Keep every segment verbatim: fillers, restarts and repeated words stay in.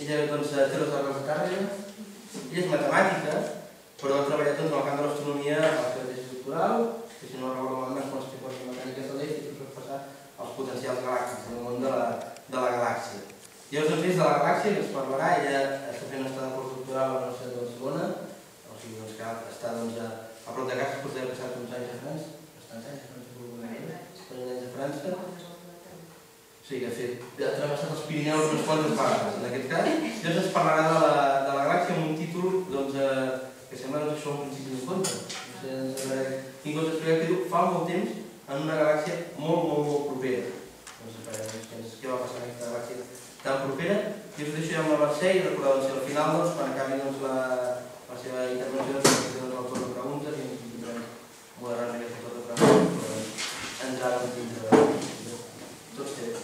ella té les hores de càrrega, ella és matemàtica, però ha treballat en el camp de l'astronomia a la seva tesi doctoral, que si no recordo malament quan estic fent mecàniques de l'eix i us passar els potencials galàctics en el món de la galàxia. I els enfils de la galàxia que ens parlarà, ella està fent un estadi de postdoctoral a la Universitat de Barcelona, o sigui que està a prop de casa, després d'haver passat uns anys a França, bastants anys a França, anys a França, o sigui que ha travessat els Pirineus unes quantes vegades en aquest cas, i llavors ens parlarà de la galàxia amb un títol que sembla que això un principi d'un conte. Quin conte explicar que diu fa molt temps en una galàxia molt, molt, molt propera. Què va passar en aquesta galàxia tan propera? I us deixo ja amb la Mercè i recordeu que al final, quan acabi la seva intervenció, ens farem el torn de preguntes i ens intentarem moderar aquesta torn de preguntes, però ens ha de tindre tots té.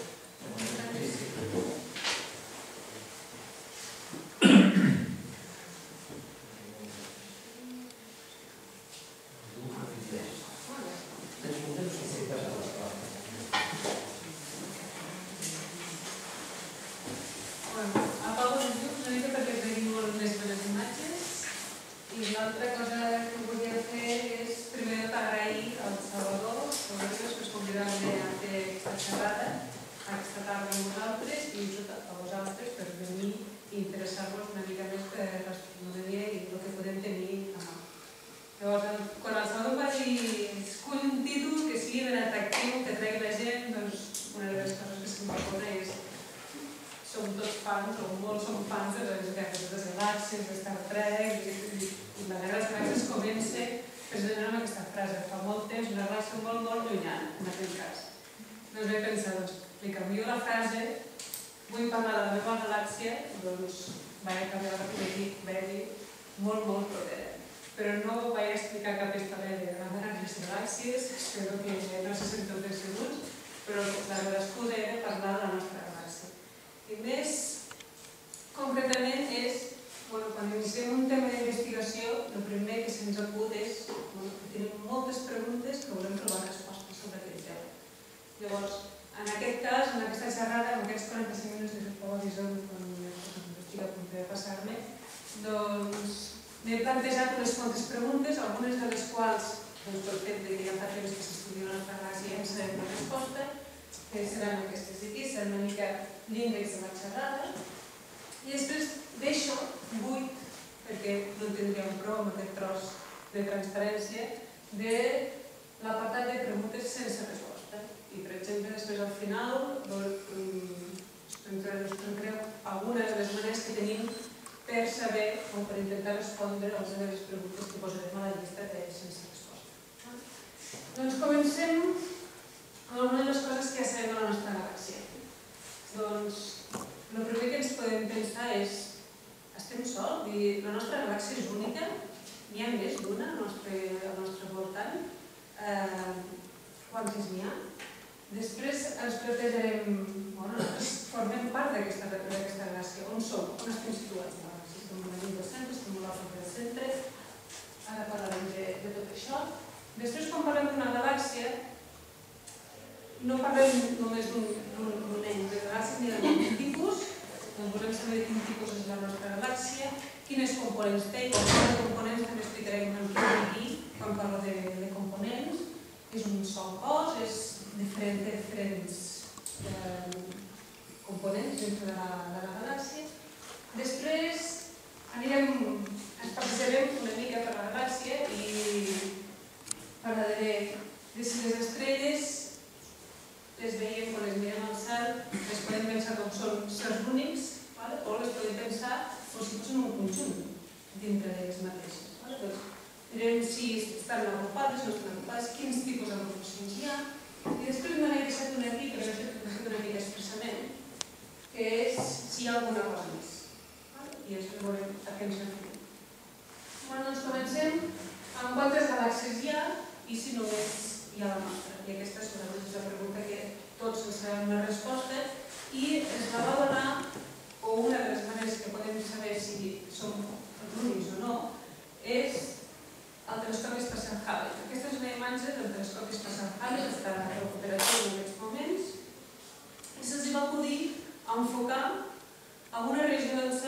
enfocar a una regió del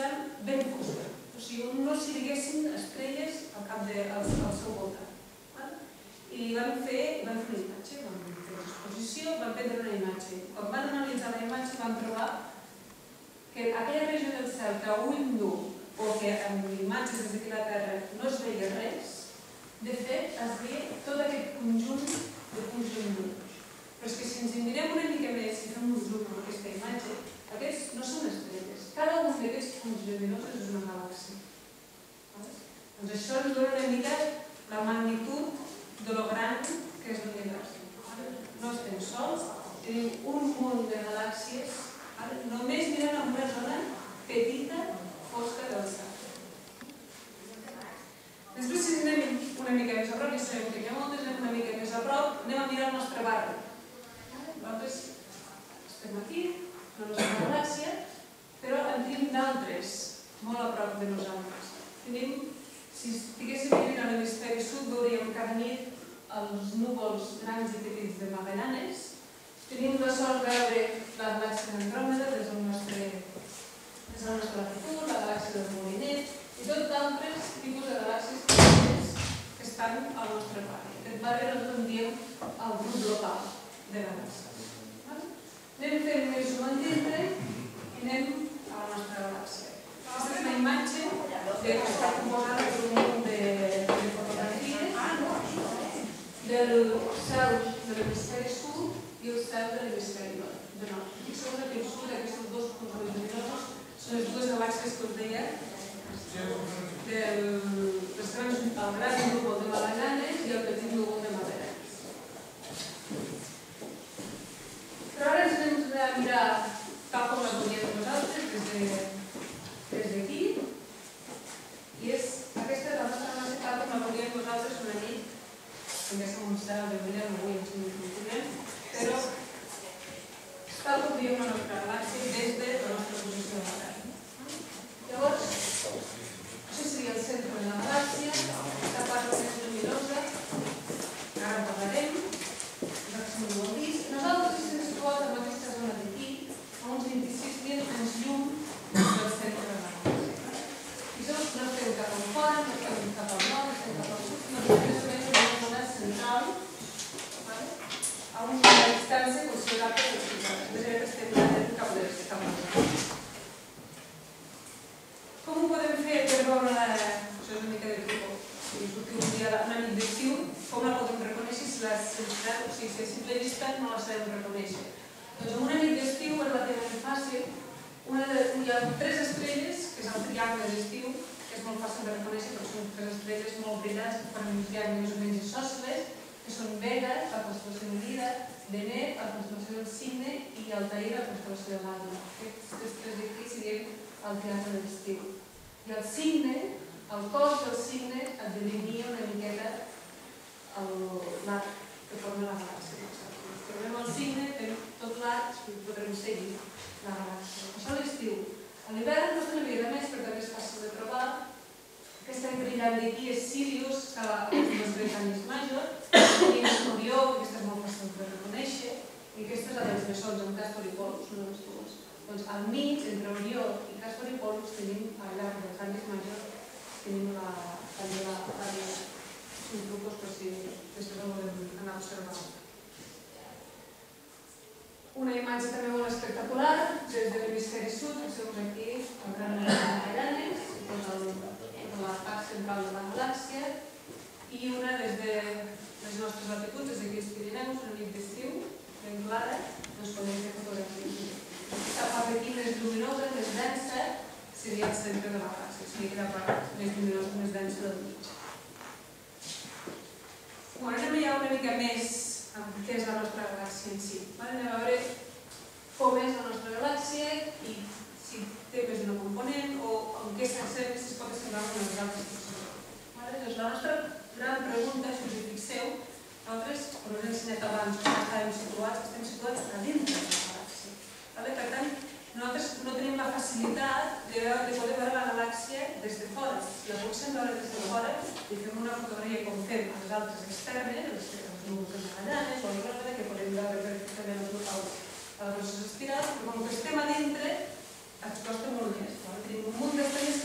ben fosca. O sigui, no si diguessin estrelles al cap del seu voltant. I van fer una imatge, van fer l'exposició, van prendre una imatge. Quan van analitzar la imatge van trobar que aquella regió del cel que a ull nu o que en imatges des d'aquí la Terra no es veia res, de fet es veia tot aquest conjunt de punts lluminosos. Però és que si ens hi mirem una mica més i fem un zoom en aquesta imatge, aquests no són estrelles. Cada un d'aquests punts lluminosos és una galàxia. Doncs això ens dona una mica la magnitud de lo gran que és l'univers. No estem sols, tenim un munt de galàxies, només mirant en una zona petita, fosca del cel. Després, si anem una mica més a prop, ja sabem que hi ha moltes, anem una mica més a prop, anem a mirar el nostre barri. Nosaltres estem aquí, la nostra galàxia, però en tenim d'altres, molt a prop de nosaltres. Tenim, si estiguéssim vivint a l'hemisferi sud, veuríem cada nit els núvols grans i petits de Magallanes. Tenim la sort de veure la galàxia d'Andròmeda des del nostre latitud, la galàxia del Molinet i tot d'altres tipus de galàxies que estan al nostre barri. Aquest barri el diem el grup local de galàxies. Anem fent més zoom en dintre i anem a la nostra galàxia. Aquesta és una imatge que està composada per un munt de fotografies del cel de l'hemisferi sud i el cel de l'hemisferi nord. Fixeu-vos que el sud, aquests dos punts lluminosos, són les dues galàxies que us deia, el gran núvol de Magallanes i el petit núvol de Magallanes. Però ara ens anem a mirar tal com la veiem nosaltres des d'aquí, i aquesta és la nostra galàxia tal com la veiem nosaltres una nit. També som un cel de brillant, avui ens en continent, però tal com veiem la nostra galàxia des de la nostra posició de la Terra. Llavors, això seria el centre de la galàxia, la part més lluminosa, que ara en parlarem, nosaltres no ho hem vist. Nosaltres estem situats en aquesta zona d'aquí, a uns vint-i-sis mil anys llum del centre de la galàxia. I no estem cap al fora, no estem cap al nord, no estem cap al sud, no estem central a una distància considerable de ciutat. De fet, estem anant cap a l'est, cap a l'est. Com ho podem fer per veure la... Això és una mica de truco. Si sortiu un dia una nit d'estiu, com la podem reconèixer si la sensibilitat, o sigui, si a simple vista no la sabem reconèixer? Doncs en una nit d'estiu és relativament fàcil. Hi ha tres estrelles, que és el triangle d'estiu, que és molt fàcil de reconèixer perquè són tres estrelles molt brillants que fan un triangle més o menys isòsceles, que són Vega, la constel·lació de Lira, Deneb, la constel·lació del Cigne i Altair, la constel·lació de l'Àguila. Aquests tres d'aquí serien el triangle de l'estiu. I el Cigne, el cos del Cigne, et delineia una miqueta l'arc que forma la galàxia. Si trobem el Cigne, tot l'arc i podrem seguir la galàxia. Això a l'estiu. A l'hivern no se n'havia més, però també és fàcil de trobar. Aquesta brillant d'aquí és Sirius, que és Britànic Major, tenim Orió, aquesta és molt fàcil de reconèixer, i aquesta és la dels bessons, amb Càstor i Pòlux, una de les dues. Doncs al mig, entre Orió i Càstor i Pòlux, tenim al llarg del Britànic Major, tenim també l'àrea subtrucos, per si després el volem anar observant. Una imatge també molt espectacular, des de l'hemisferi sud, fixeu-vos aquí, el gran núvol de Magallanes, tota la part central de la galàxia, i una des de les nostres latituds, des d'aquí als Pirineus, una nit d'estiu, ben clara, doncs podem fer fotografies. Aquesta part d'aquí més lluminosa, més densa, seria el centre de la galàxia, seria la part més lluminosa, més densa del mig. Bueno, anem ja una mica més amb què és la nostra galàxia en si. Anem a veure com és la nostra galàxia i si té més d'una component o en què s'assembla, si es pot assemblar amb les altres persones. Doncs la nostra gran pregunta, si us hi fixeu, nosaltres, com us he ensenyat abans, on estàvem situats, estem situats a dintre de la galàxia. Per tant, nosaltres no tenim la facilitat de poder veure la galàxia des de fora. Si la poguéssim veure des de fora i fem una fotografia com fem a les altres externes, els núvols de Magallanes o Andròmeda, que podem veure perfectament a la procés espiral, però com que estem a dintre, ens costa molt més. Tenim un munt d'estrelles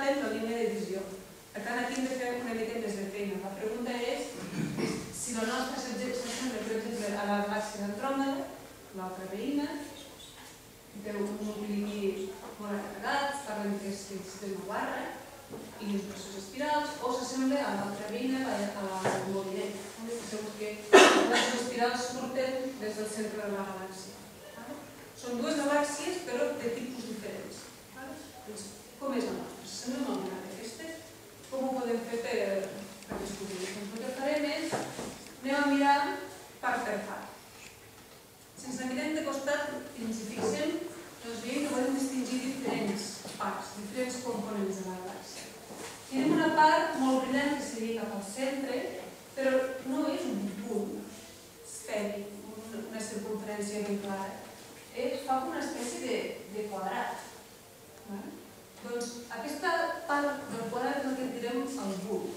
saben la línia de visió. Per tant, aquí hem de fer una mica més de feina. La pregunta és si la nostra s'assembla, per exemple, a la galàxia d'Andròmeda, l'altra veïna, que té un nucli molt acarregat, parlen que és el sistema barra, i les processos espirals, o s'assembla a l'altra veïna, a la Molinet. Segur que les espirals surten des del centre de la galàxia. Són dues galàxies, però de tipus diferents. Com és la nostra? S'assembla molt a aquestes? Com ho podem fer per descobrir? El que farem és, anem a mirar part per part. Si ens mirem de costat i ens hi fixem, doncs veiem que podem distingir diferents parts, diferents components de la galàxia. Tenim una part molt brillant que seria cap al centre, però no és un punt esfèric, una circunferència ben clara. Fa una espècie de quadrat. Doncs aquesta part del quadrat és el que en direm el bull.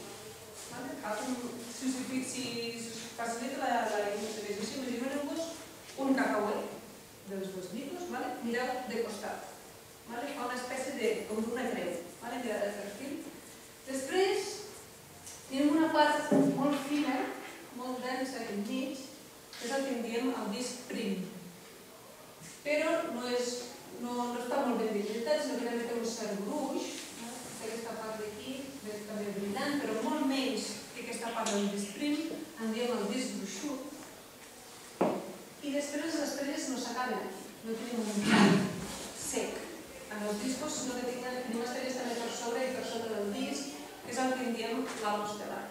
Si us facilita la visualització, imagineu-vos un cacauet dels dos micros, mireu de costat. Fa una espècie com d'una creu, mireu de perfil. Després, tenim una part molt fina, molt densa aquí enmig, que és el que en diem el disc prim. Però no està molt ben delimitat, sinó que també té un cert gruix. Té aquesta part d'aquí, també brillant, però molt menys que aquesta part del disc prim, en diem el disc gruixut. I després les estrelles no s'acaben aquí, no tenim un tall sec. En els discos, sinó que tenim estrelles també per sobre i per sota del disc, que és el que en diem l'halo estel·lar.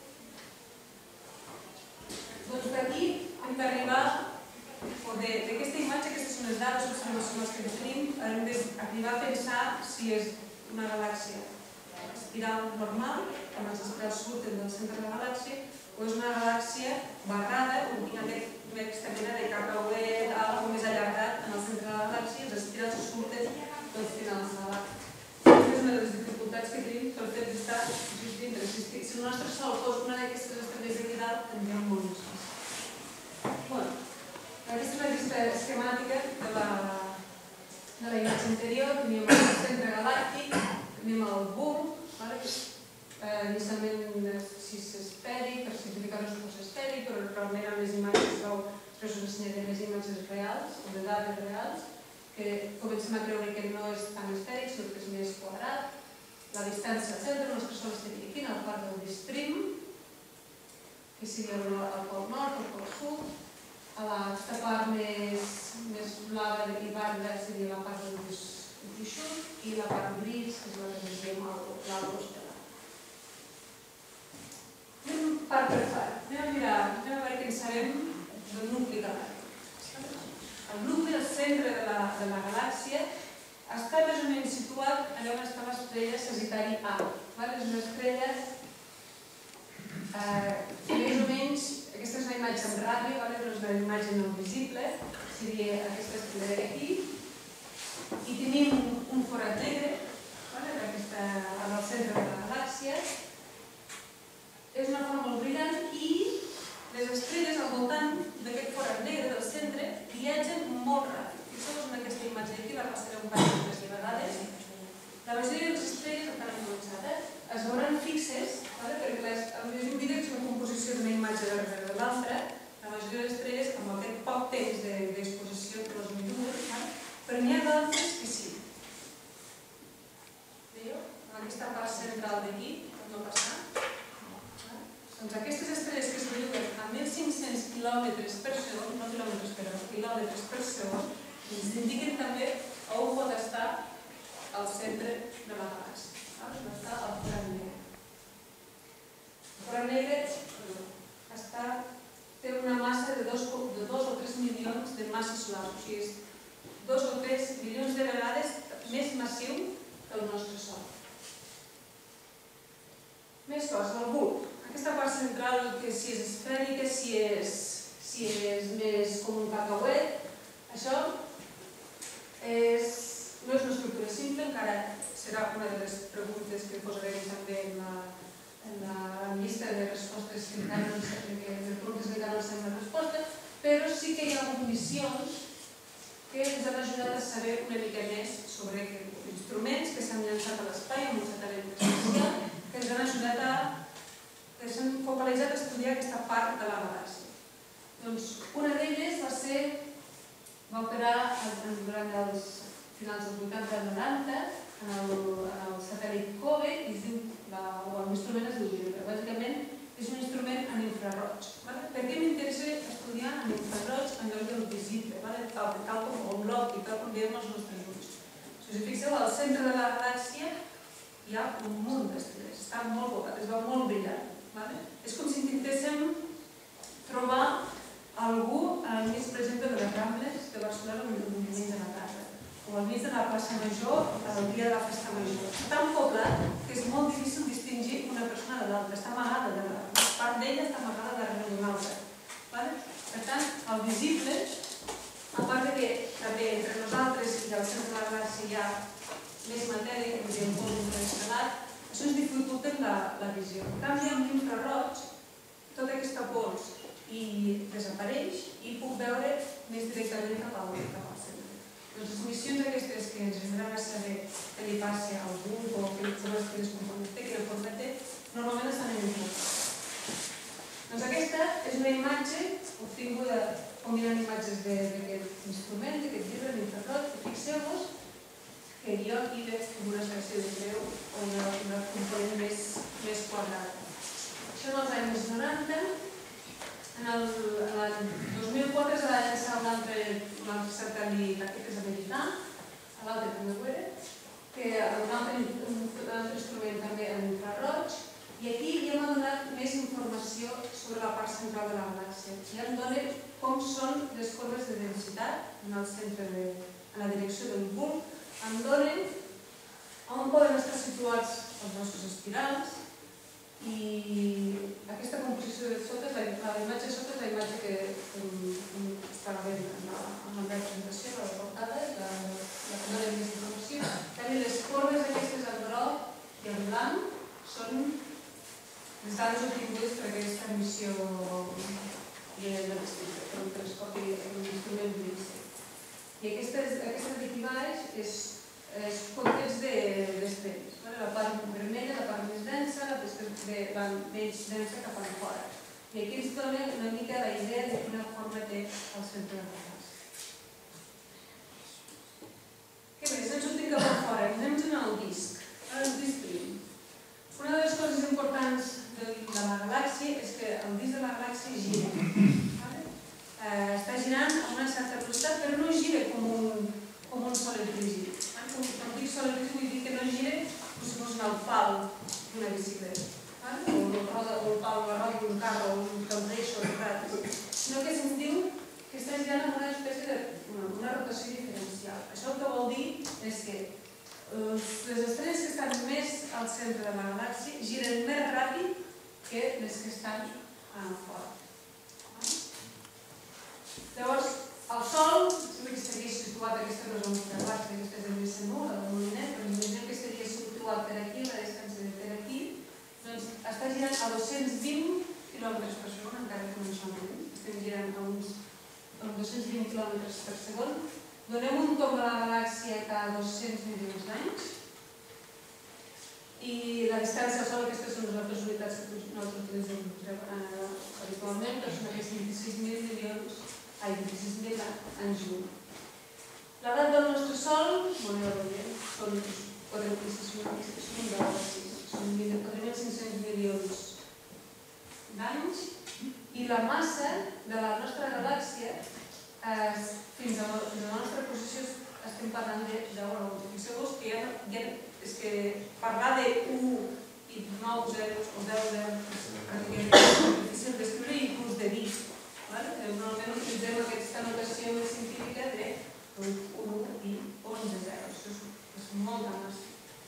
Doncs d'aquí hem d'arribar, o d'aquesta imatge, aquestes són les dades observacionals que tenim, hem d'arribar a pensar si és una galàxia espiral normal, com els espirals surten del centre de la galàxia, o és una galàxia barrada, on tinc aquesta mena de cacauet, alguna més allargat en el centre de la galàxia, i els espirals surten dels finals de la galàxia. Aquesta és una de les dificultats que tenim pel fet d'estar just dintre. Si el nostre Sol fos una d'aquestes estrelles aquí dalt, tindríem molt més fàcil. Aquesta és la vista esquemàtica de la imatge anterior. Teníem el centre galàctic, tenim el bulb, inicialment si és esfèric, per simplificar-ho és esfèric, però realment amb les imatges es veu que us ensenyaré les imatges reals, o de dades reals, que comencem a creure que no és tan esfèric, sinó que és més quadrat. La distància al centre, el nostre Sol estaria aquí, en la part del disc prim, que seria el pol nord, el pol sud. Aquesta part més blava i verda seria la part del disc gruixut i la part gris, que és la que ens diem l'halo estel·lar. Anem part per part. Anem a mirar, anem a veure què en sabem del nucli galàctic. El nucli, el centre de la galàxia, està més o menys situat allà on està l'estrella Sagitari A. És una estrella més o menys, aquesta és una imatge en ràdio, no és una imatge no visible, seria aquesta estrella d'aquí, i tenim un forat negre al centre de la galàxia. És una forma molt brillant i les estrelles al voltant d'aquest forat negre del centre viatgen molt ràpid. Fixeu-vos en aquesta imatge d'aquí, la passaré un parell de vegades. La majoria de les estrelles, encara no he començat, es veuran fixes, perquè és un vídeo que és una composició d'una imatge darrere de l'altra. La majoria de les estrelles, amb aquest poc temps d'exposició que les mesuren, però n'hi ha d'altres que sí. Veieu? En aquesta part central d'aquí, pot no passar. Doncs aquestes estrelles que es veuen a mil cinc-cents quilòmetres per segon, no quilòmetres per hora, quilòmetres per segon, ens indiquen també on pot estar al centre de la galàxia. On està el forat negre. El forat negre té una massa de dos o tres milions de massa solar, o sigui, és dos o tres milions de vegades més massiu que el nostre Sol. Més coses, el bulb. Aquesta part central, que si és esfèrica, si és més com un cacauet, això no és una estructura simple, encara serà una de les preguntes que posarem també en la llista de respostes que encara no sabem la resposta, però sí que hi ha missions que ens han ajudat a saber una mica més sobre instruments que s'han llançat a l'espai amb un satèl·lit focalitzat a estudiar aquesta part de la galàxia. Doncs una d'elles va ser, va operar durant els finals dels vuitanta noranta en el satèl·lit COBE i es diu, l'instrument es diu Virgo. Bàsicament és un instrument en infraroig. Per què m'interessa estudiar en infraroig en lloc del visible, tal com l'òptic, tal com veiem els nostres ulls. Si us fixeu, al centre de la galàxia hi ha un munt d'estrelles, està molt bocat, es veu molt brillant. És com si intentéssim trobar algú al mig, per exemple, de les Rambles de Barcelona un diumenge a la tarda, o al mig de la plaça Major el dia de la festa major. Està tan poblat que és molt difícil distingir una persona de l'altra, està amagada, part d'ella està amagada darrere d'una altra. Per tant, el visible, a part que també entre nosaltres i al centre de la galàxia hi ha més matèria, que és un pols interestel·lar, això ens dificulta la visió. En canvi, amb l'infraroig, tota aquesta pols desapareix i puc veure més directament cap al centre. Les missions aquestes que ens ajudaran a saber què li passa a algú o quines components té, quina forma té, normalment estan en infraroig. Doncs aquesta és una imatge obtinguda combinant imatges d'aquest instrument, d'aquest llibre d'infraroig. Fixeu-vos que jo aquí veig com una secció de creu o una component més quadrada. Això en els anys noranta, en el dos mil quatre es va llançar un altre satèl·lit, aquest és americà, a l'altre també ho era, que un altre instrument també en infraroig, i aquí ja m'ha donat més informació sobre la part central de la galàxia. Ja em dona com són les corbes de densitat en el centre, en la direcció del bulb, em donen on poden estar situats els nostres espirals, i aquesta composició de sota, la imatge de sota és la imatge que estava veient en la meva presentació, la portada, la que dona més informació. També les corbes aquestes en groc i en blanc són les dades obtingudes per aquesta missió per un telescopi, un instrument d'I-C. I aquesta d'aquí baix és context d'estrelles. La part vermella, la part més densa, la menys densa cap a fora. I aquí ens dona una mica la idea de quina forma té el centre de la galàxia. Què més? Ens sortim cap a fora, anem en el disc. Ara el disc prim. Una de les coses importants de la galàxia és que el disc de la galàxia gira. Està girant a una certa velocitat, però no gira com un sòlid rígid. Quan dic sòlid rígid vull dir que no gira com si fos el pal d'una bicicleta, o el pal de la roda d'un carro, o un caldeixo de rates, sinó que se'ns diu que està girant amb una espècie d'una rotació diferencial. Això el que vol dir és que les estrelles que estan més al centre de la galàxia giren més ràpid que les que estan fora. Llavors, el Sol, sembla que estaria situat, aquesta no és la nostra galàxia, aquesta és el més segur, la del Molinet, però imaginem que estaria situat per aquí, la distància de per aquí, doncs està girant a dos-cents vint quilòmetres per segon, encara que no som lluny, estem girant a uns dos-cents vint quilòmetres per segon, donem un tomb a la galàxia cada dos-cents milions d'anys, i la distància al Sol, aquestes són les altres unitats que nosaltres utilitzem habitualment, però són aquests vint-i-sis mil milions ai, vint-i-sis mil anys llum. L'edat del nostre Sol, molt bé, molt bé, són quatre mil cinc-cents milions d'anys, i la massa de la nostra galàxia, fins a la nostra posició, estem parlant de deu a l'u. Fixeu-vos que parlar de u i nou zeros o deu zeros és difícil d'escriure i inclús de dir. Normalment utilitzem aquesta notació més científica de u i onze zeros. És molt de massa.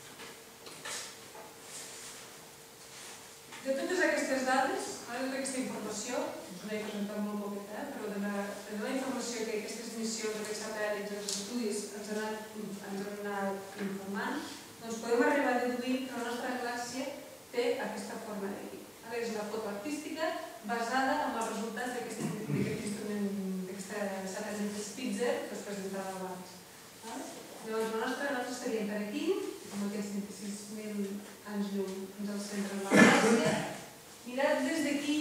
De totes aquestes dades, de tota aquesta informació, us l'he presentat molt poqueta, però de la informació que aquestes missions, aquests satèl·lits, els estudis ens han anat informant, doncs podem arribar a deduir que la nostra galàxia té aquesta forma d'aquí. És la foto artística basada en els resultats d'aquest instrument, d'aquesta satèl·lit Spitzer que us presentava abans. Llavors, la nostra galàxia estaria per aquí, amb aquests vint-i-sis mil anys llum fins al centre de la galàxia. Mirat des d'aquí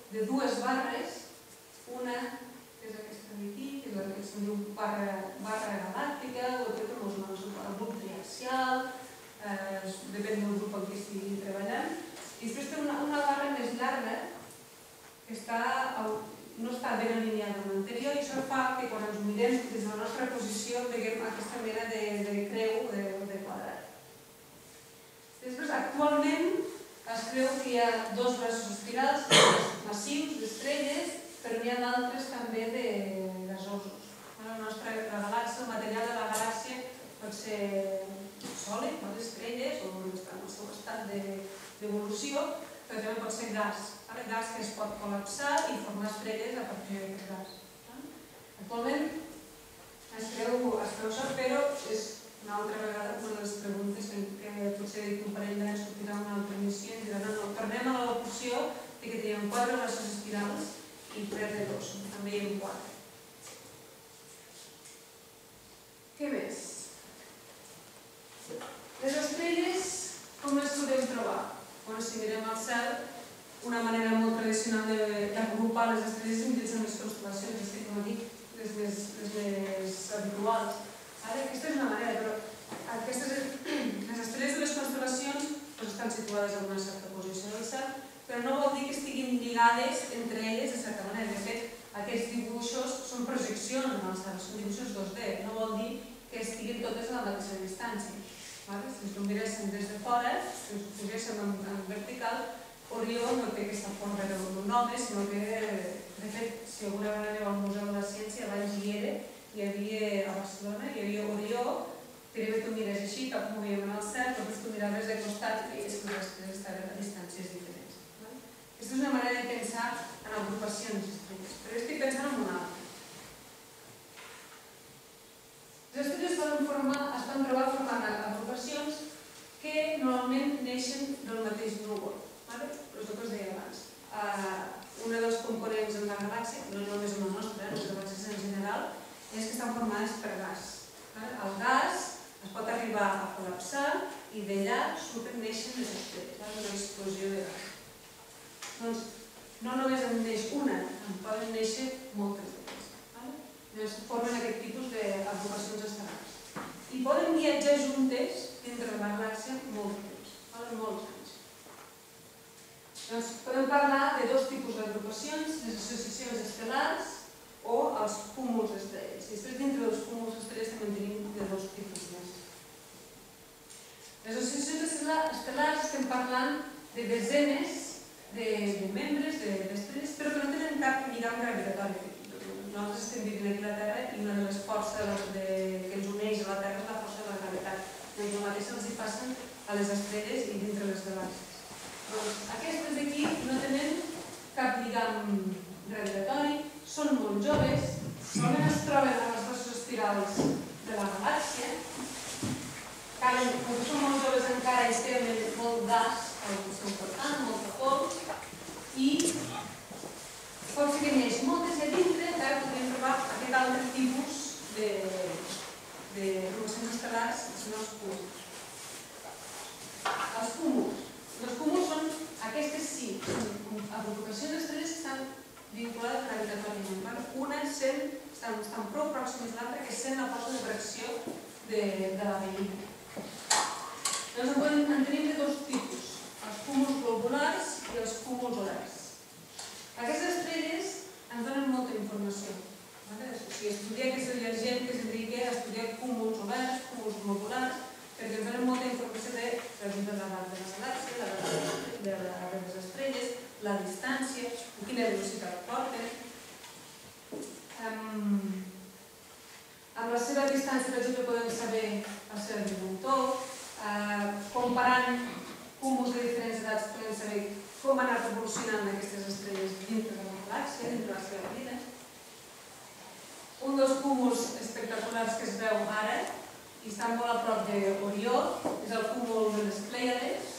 de dues barres, una és aquesta d'aquí, que és la que se'n diu barra galàctica, o té com el grup triaxial, depèn del grup en què estigui treballant. I després té una barra més llarga que no està ben alineada amb l'anterior i això fa que quan ens mirem des de la nostra posició veiem aquesta mena de creu o de quadrat. Després, actualment, es creu que hi ha dos braços espirals massius d'estrelles, però n'hi ha d'altres també de gasosos. La galàxia, el material de la galàxia pot ser sòlid, pot ser estrelles o en el seu estat d'evolució, però també pot ser gas. Gas que es pot col·lapsar i formar estrelles a partir d'aquest gas. Actualment es creu això, però és una altra vegada una de les preguntes que potser d'aquí un parell d'anys sortirà una altra missió i ens diran no, tornem a la locució que teníem quatre braços espirals i tres de dos, també hi ha quatre. Què més? Les estrelles, com les podem trobar? Si mirem al cel, una manera molt tradicional d'agrupar les estrelles és mitjançant les constel·lacions, és que, com he dit, les més habituals. Aquesta és una manera, però les estrelles de les constel·lacions estan situades en una certa posició del cel, però no vol dir que estiguin lligades entre elles de certa manera. De fet, aquests dibuixos són projeccions en el cel, són dibuixos dos D, no vol dir que estiguin totes a la mateixa distància. Si ens ho miréssim des de fora, si ens ho poséssim en vertical, Orió no té aquesta forma d'un home, sinó que, de fet, si alguna vegada aneu al Museu de la Ciència, abans hi era, hi havia a Barcelona, hi havia Orió, que tu mires així, cap movíem en el cel, però tu miraves de costat i veies que les estrelles estaven a distàncies diferents. Aquesta és una manera de pensar en agrupacions d'estrelles, però jo estic pensant en una altra. Les estrelles es poden trobar formant agrupacions que normalment neixen del mateix núvol. És el que us deia abans. Un dels components en la galàxia, no només en la nostra, les galàxies en general, és que estan formades per gas. El gas es pot arribar a col·lapsar i d'allà surten neixen les estrelles, una explosió de gas. Doncs no només en neix una, en poden néixer moltes d'elles. Formen aquest tipus d'agrupacions estel·lars. I poden viatjar juntes dintre de la galàxia molt temps, molts anys. Podem parlar de dos tipus d'agrupacions, les associacions estel·lars o els cúmuls d'estrelles. I després dintre dels cúmuls d'estrelles també en tenim de dos tipus més. Les associacions estel·lars estem parlant de desenes de membres d'estrelles, però que no tenen cap lligam gravitatori. Nosaltres estem vivint aquí a la Terra i una de les forces que ens uneix a la Terra és la força de la gravetat. Doncs el mateix els hi passen a les estrelles i dintre les galàxies. Aquestes d'aquí no tenen cap lligam gravitatori, són molt joves, solament es troben a les braços espirals de la galàxia, com que són molt joves encara ells tenen molt gas al seu voltant, molta pols, i pot ser que n'hi hagi moltes i a dintre encara podríem trobar aquest altre tipus de formacions estel·lars que són els cúmuls. Els cúmuls. Els cúmuls són, aquestes sí, són agrupacions d'estrelles que estan vinculades gravitatòriament. Una estan prou pròximes a l'altra que sent la força de tracció de la veïna. Llavors en tenim de dos tipus, els cúmuls globulars i els cúmuls olars. Aquestes estrelles ens donen molta informació. Si estudia aquesta gent que es dedica a estudiar cúmuls olars, cúmuls globulars, perquè ens donen molta informació de la vida de la galàxia, de les estrelles, la distància, quina velocitat porten. Amb la seva distància, per exemple, podem saber la seva lluentor. Comparant cúmuls de diferents edats, podem saber com han anat evolucionant aquestes estrelles dintre de la galàxia, dintre de la seva vida. Un dels cúmuls espectaculars que es veu ara i està molt a prop d'Orió, és el cúmul de les Plèiades.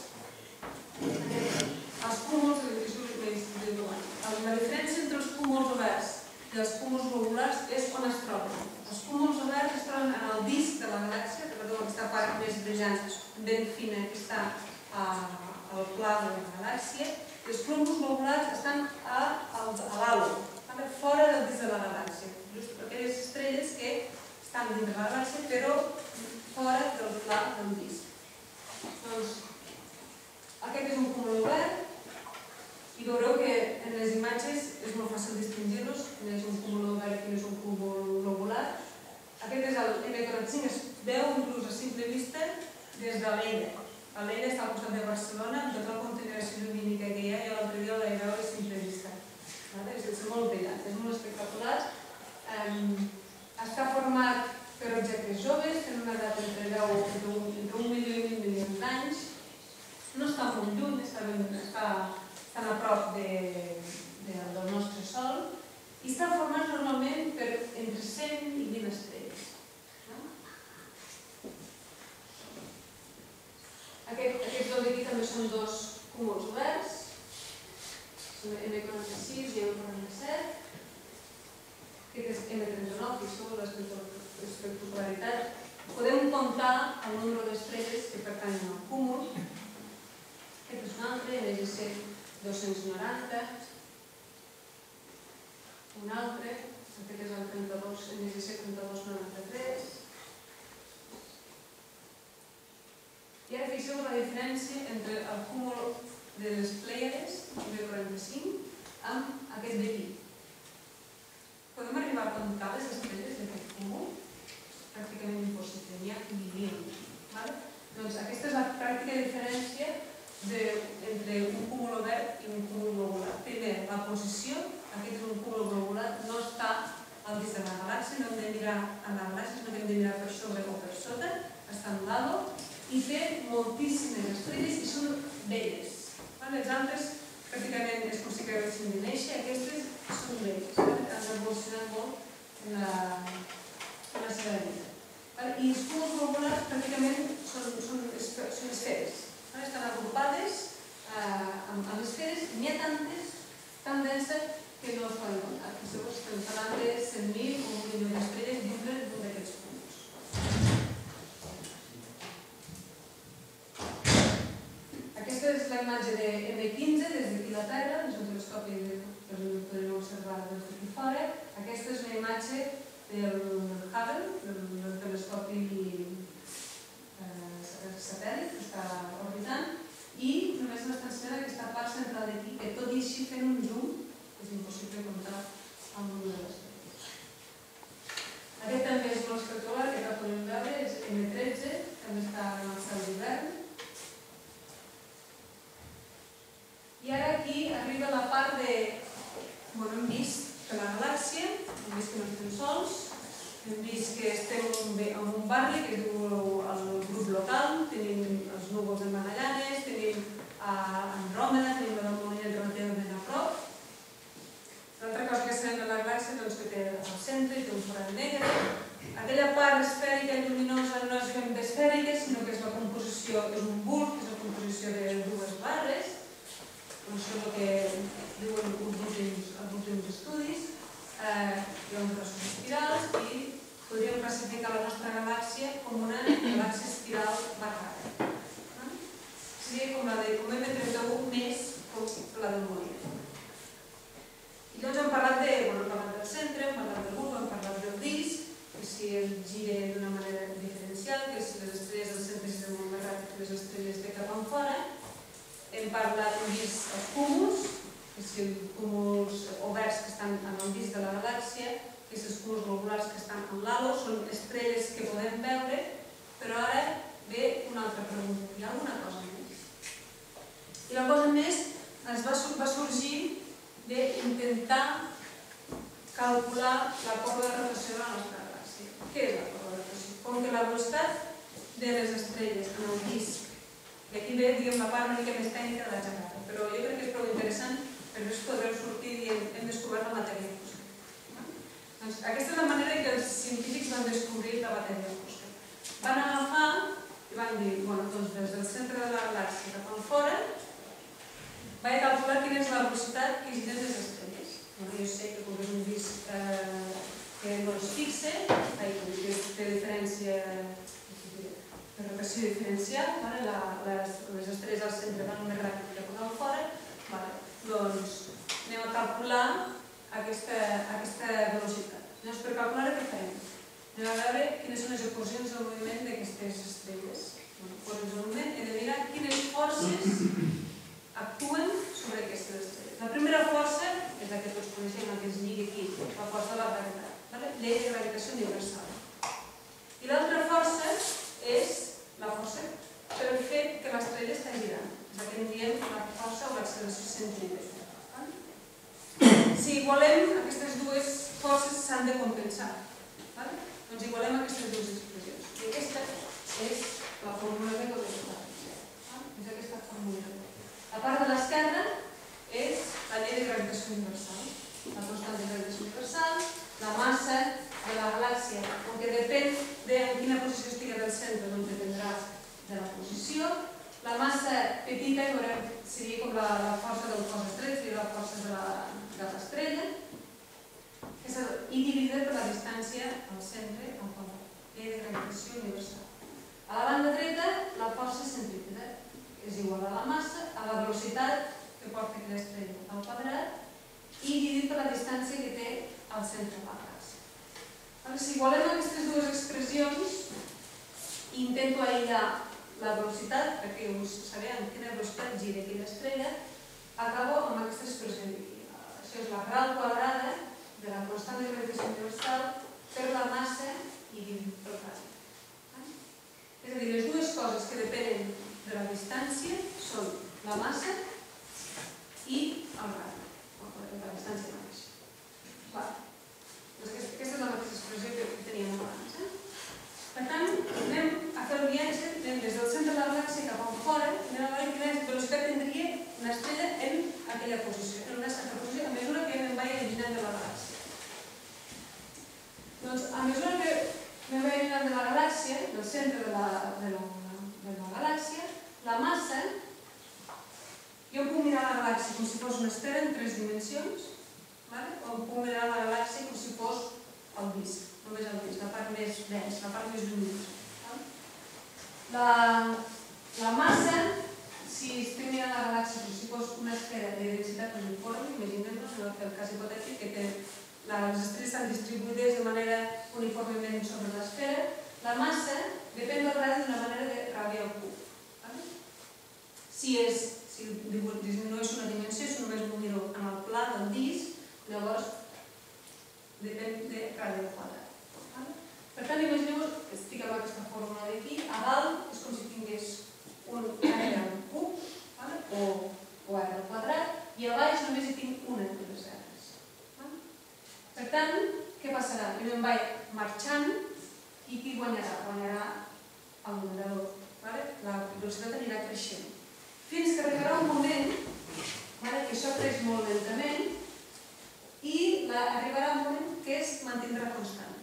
Els cúmuls, la diferència entre els cúmuls oberts i els cúmuls globulars és on es troben. Els cúmuls oberts es troben en el disc de la galàxia, recordeu aquesta part més brillant, ben fina que està al pla de la galàxia, els cúmuls globulars estan a l'halo, fora del disc de la galàxia. Just aquelles estrelles que estan dins de la galàxia, però fora del pla del disc. Doncs, aquest és un cúmul obert i veureu que en les imatges és molt fàcil distingir-los, quin és un cúmul obert i quin és un cúmul globular. Aquest és el eme quaranta cinc, es veu inclús a simple vista des de l'Eina. L'Eina està al costat de Barcelona, amb tota la contaminació lumínica que hi ha, i l'altre dia la vaig veure a simple vista. És molt brillant, és molt espectacular. Està format per objectes joves, tenen una edat entre un milió i mil milions d'anys. No està molt lluny, estan a prop del nostre Sol i està format normalment per entre cent i vint estrelles. Aquests dos aquí també són dos cúmuls oberts, eme quaranta sis i eme quaranta set. Aquest és eme trenta nou, que és l'espectacularitat. Podem comptar el número d'estrelles que pertanyen al cúmul. Aquest és un altre, eme ge ce dos-cents noranta. Un altre, aquest és el trenta-dos, eme ge ce trenta-dos noranta-tres. I ara fixeu la diferència entre el cúmul de les Plèiades, eme quaranta cinc, amb aquest d'aquí. Podem arribar a comptar les estrelles d'aquest cúmul? Pràcticament impossible, n'hi ha milions. Doncs aquesta és la pràctica diferència entre un cúmul obert i un cúmul globular. Primer, la posició, aquest és un cúmul globular, no està al disc de la galàxia, no hem de mirar a la galàxia, sinó que hem de mirar per sobre o per sota, està en l'halo, i té moltíssimes estrelles i són velles. Els altres pràcticament és com si acabessin de néixer, aquestes són velles, han evolucionat molt en la seva vida. I els cúmuls globulars pràcticament són esferes, estan agrupades amb esferes i n'hi ha tantes, tan denses, que no es poden comptar. Estem parlant de cent mil o un milió d'estrelles dintre d'un d'aquests cúmuls. Aquesta és la imatge de eme quinze des d'aquí a la Terra, és un telescopi que podrem observar des d'aquí fora. Aquesta és una imatge del Hubble, del telescopi satèl·lit que està orbitant, i només m'està ensenyant aquesta part central d'aquí, que tot i així fent un zoom és impossible comptar el número de l'estrelles. Aquest també és molt espectacular, que ja podem veure, és eme tretze, també està en el cel d'hivern. I ara aquí arriba la part de... Bueno, hem vist que la galàxia, hem vist que no estem sols, hem vist que estem en un barri que es diu el grup local, tenim els núvols de Magallanes, tenim Andròmeda, tenim la Molina relativament a prop. L'altra cosa que sabem de la galàxia és que té al centre, té un forat negre. Aquella part esfèrica i lluminosa no és ben esfèrica, sinó que és la composició, és un bulb, és la composició de dues barres. Això és el que diuen els últims estudis. Hi ha uns braços espirals i podríem classificar la nostra galàxia com una galàxia espiral barrada. Seria com la de eme trenta u més com la del Molina. I llavors hem parlat del centre, hem parlat del bulb, hem parlat del disc, que si es gira d'una manera diferencial, que si les estrelles del centre giren molt més ràpid que les estrelles de cap enfora. Hem parlat, hem vist els cúmuls, que si els cúmuls oberts que estan en el disc de la galàxia, que si els cúmuls globulars que estan en l'halo, són estrelles que podem veure, però ara ve una altra pregunta. Hi ha alguna cosa més? I la cosa més ens va sorgir d'intentar calcular la corba de rotació de la nostra galàxia. Què és la corba de rotació? Com que la velocitat de les estrelles en el disc, i aquí ve la part una mica més tècnica de la gegada, però jo crec que és prou interessant perquè us podreu sortir i hem descobert la matèria fosca. Aquesta és la manera que els científics van descobrir la matèria fosca. Van agafar i van dir, des del centre de la galàxia cap enfora, vaig calcular quina és la velocitat que giren les estrelles. Jo sé que com és un disc que no es fixa, que té diferència de rotació diferencial, les estrelles al centre van més ràpid que cap enfora, Doncs anem a calcular aquesta velocitat. Llavors, per calcular-ho, què farem? Anem a veure quines són les equacions del moviment d'aquestes estrelles. Equacions del moviment, hem de mirar quines forces actuen sobre aquestes estrelles. La primera força és la que tots coneixem, la que ens lliga aquí, la força de la gravetat, llei de gravitació universal. I l'altra força és la força per el fet que l'estrella està girant. És la que en diem la força o l'acceleració centrípeta. Si igualem, aquestes dues forces s'han de compensar. Doncs igualem aquestes dues expressions. I aquesta és la fórmula de velocitat. És aquesta fórmula. La part de l'esquerra és la llei de gravitació universal. La constant de gravitació universal, la massa de la galàxia, que depèn de en quina posició estigui del centre, doncs dependrà de la posició. La massa petita seria com la força del cos estrella, seria la força de l'estrella, i dividida per la distància al centre al quadrat, llei de gravitació universal. A la banda dreta, la força centrípeta és igual a la massa, a la velocitat que porta aquella estrella al quadrat, i dividit per la distància que té al centre de la galàxia. Si igualem aquestes dues expressions, intento aïllar la velocitat, perquè us sabeu amb quina velocitat gira aquella estrella, acabo amb aquesta expressió d'aquí. Això és la rel quadrada de la constant de gravitació universal per la massa i dividit pel radi. És a dir, les dues coses que depenen de la distància són la massa i el radi, la distància mateixa. Aquesta és la mateixa expressió que teníem abans. Per tant, anem a fer el viatge, anem des del centre de la galàxia cap a fora, anem a veure quina velocitat tindria una estrella en aquella posició, en una certa posició, a mesura que em vaig allunyant de la galàxia. Doncs, a mesura que em vaig allunyant de la galàxia, del centre de la galàxia, la massa, jo puc mirar la galàxia com si fos una esfera en tres dimensions, o puc mirar la galàxia com si fos el disc, només el disc, la part més dens, la part més lluminosa. La massa, si estic mirant la galàxia com si fos una esfera de densitat uniforme, imaginem-nos el cas hipotètic que les estrelles estan distribuïdes de manera uniformement sobre l'esfera, la massa depèn del radi d'una manera de radi al cub. Si disminueix una dimensió, si només m'ho miro en el pla del disc, llavors depèn de radi al quadrat. Per tant, imagineu que estic amb aquesta fórmula d'aquí, a dalt és com si tingués un r al cub o r al quadrat, i a baix només hi tinc una de les r's. Per tant, què passarà? Jo em vaig marxant i qui guanyarà? Guanyarà el numerador. La velocitat anirà creixent. Fins que arribarà un moment que això creix molt lentament i arribarà un moment que es mantindrà constant.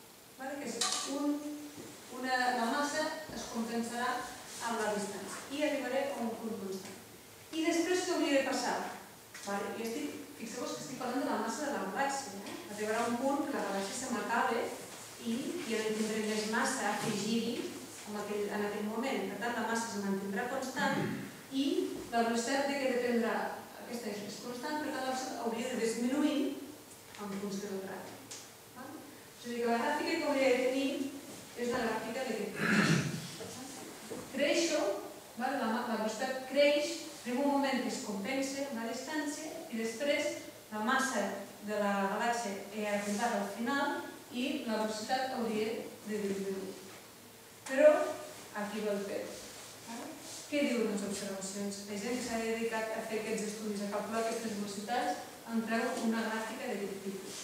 La massa es compensarà amb la distància i arribaré a un punt constant. I després què hauria de passar? Fixeu-vos que estic parlant de la massa de la galàxia. Arribarà un punt que la galàxia se m'acabe i ja no tindré més massa a afegir-hi en aquell moment. Per tant, la massa es mantindrà constant i la velocitat de què dependrà aquesta és constant, per tant, hauria de disminuir en funció del radi. És a dir, que la gràfica que hauria de tenir és la gràfica d'aquest punt. Creixo, la velocitat creix, arriba un moment que es compensa una distància i després la massa de la galàxia ha arribat al final i la velocitat hauria de disminuir. Però aquí va el fet. Què diuen les observacions? La gent que s'ha dedicat a fer aquests estudis, a calcular aquestes velocitats, en treu una gràfica d'aquest tipus.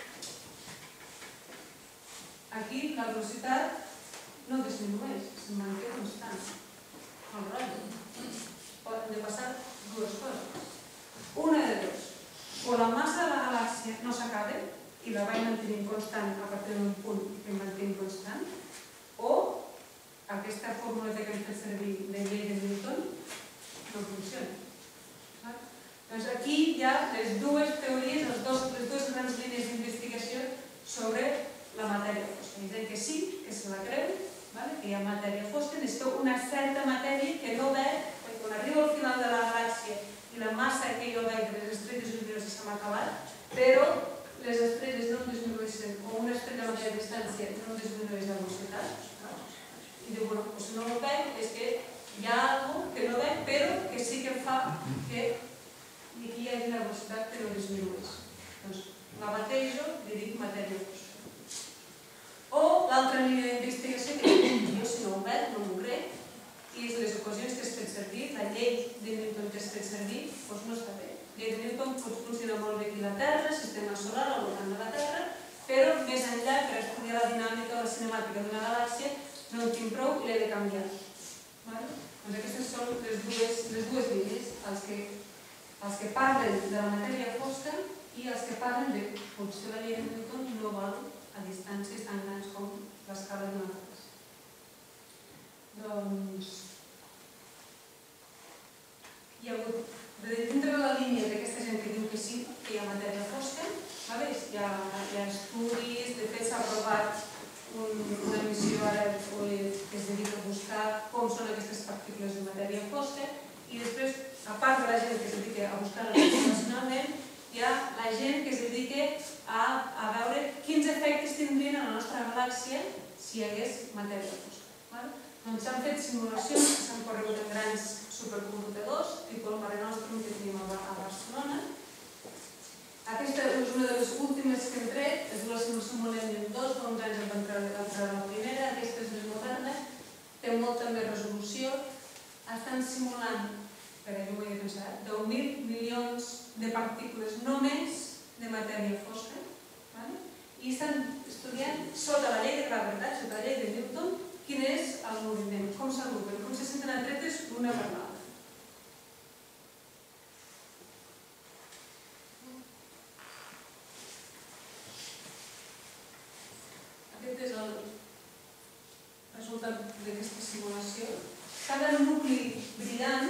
Aquí la velocitat no disminueix, se'n manté constant. El rotllo. Poden de passar dues coses. Una de dos. O la massa de la galàxia no s'acaba i la vaig mantenint constant a partir d'un punt que em mantenint constant, o aquesta fórmula que hem fet servir de llei de Newton no funciona. Doncs aquí hi ha les dues teories, les dues grans línies d'investigació sobre la matèria fosca. Ens diuen que sí, que se la creu, que hi ha matèria fosca, necessita una certa matèria que no ve, quan arriba al final de la galàxia i la massa que jo veig de les estrelles lluminoses se m'ha acabat, però les estrelles no em disminueixen, o una estrella a mateixa distància no em disminueix la velocitat. I diu, bueno, si no ho veig és que hi ha alguna cosa que no veig, però que sí que fa que aquí hi hagi una velocitat que no disminueix. Doncs la batejo, li dic matèria fosca. O l'altra línia d'investigació que jo si no ho veig no m'ho crec, i les equacions que es fet servir, la llei de Newton que es fet servir, doncs no està bé. La llei de Newton pot funcionar molt bé aquí a la Terra, sistema solar, al voltant de la Terra, però més enllà, per estudiar la dinàmica o la cinemàtica d'una galàxia, no en tinc prou i l'he de canviar. Doncs aquestes són les dues línies, els que parlen de la matèria fosca i els que parlen de potser la llei de Newton no val a distàncies tan grans com l'escala d'una galàxia. Doncs hi ha hagut, dintre de la línia d'aquesta gent que diu que sí, que hi ha matèria fosca, hi ha estudis, de fet s'ha aprovat una missió ara que es dedica a buscar com són aquestes partícules de matèria fosca i després, a part de la gent que es dedica a buscar-la internacionalment, hi ha la gent que es dedica a veure quins efectes tindrien a la nostra galàxia si hi hagués matèria fosca. Doncs s'han fet simulacions que s'han corregut en grans supercomputadors, tipus el Mare Nostrum que tenim a Barcelona. Aquesta és una de les últimes que hem tret, és la simulació Millennium dos, fa uns anys em van treure la primera, aquesta és més moderna, té molta més resolució. Estan simulant, per això ho he pensat, deu mil milions de partícules només de matèria fosca i estan estudiant sota la llei de gravetat, sota la llei de Newton, quin és el moviment, com s'agrupen, com se senten atretes l'una per l'altra. Aquest és el resultat d'aquesta simulació. Cada nucli brillant,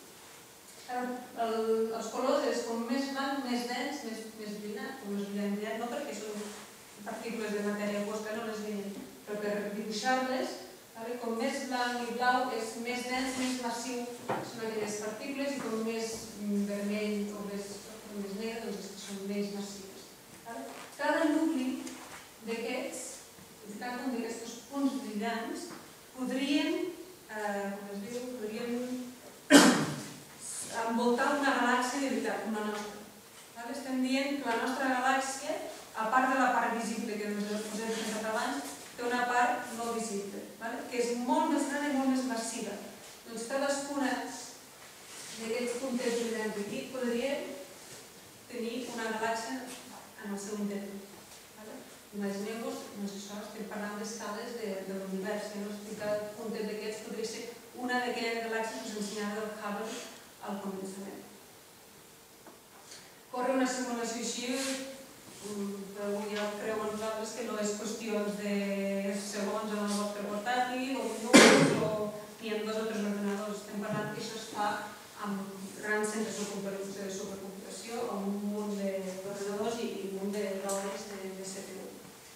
els colors és com més blanc, més dens, més brillant, com més brillant, brillant, no perquè són partícules de matèria fosca, no les veiem, però per dibuixar-les, com més blanc i blau és més dens, més massiu són aquelles partícules i com més vermell o més negre doncs són més massives. Cada nucli d'aquests, cada un d'aquests punts brillants podrien, com es diu, podrien envoltar una galàxia de veritat, una nostra. Estem dient que la nostra galàxia, a part de la part visible que us hem presentat abans, té una part no visible, que és molt més gran i molt més massiva. Doncs cadascuna d'aquests puntets brillants aquí podria tenir una galàxia en el seu interior. Imagineu-vos, no sé això, estem parlant d'escales de l'univers, que cada puntet d'aquests podria ser una d'aquelles galàxies que us ensenyava el Hubble al començament. Corre una simulació així, però ja creu en nosaltres que no és qüestions de segons en el vostre portàtil o minuts o ni en dos o tres ordenadors. Estem parlant que això es fa amb grans centres de supercomputació, amb un munt d'ordenadors i un munt d'hores de C P U.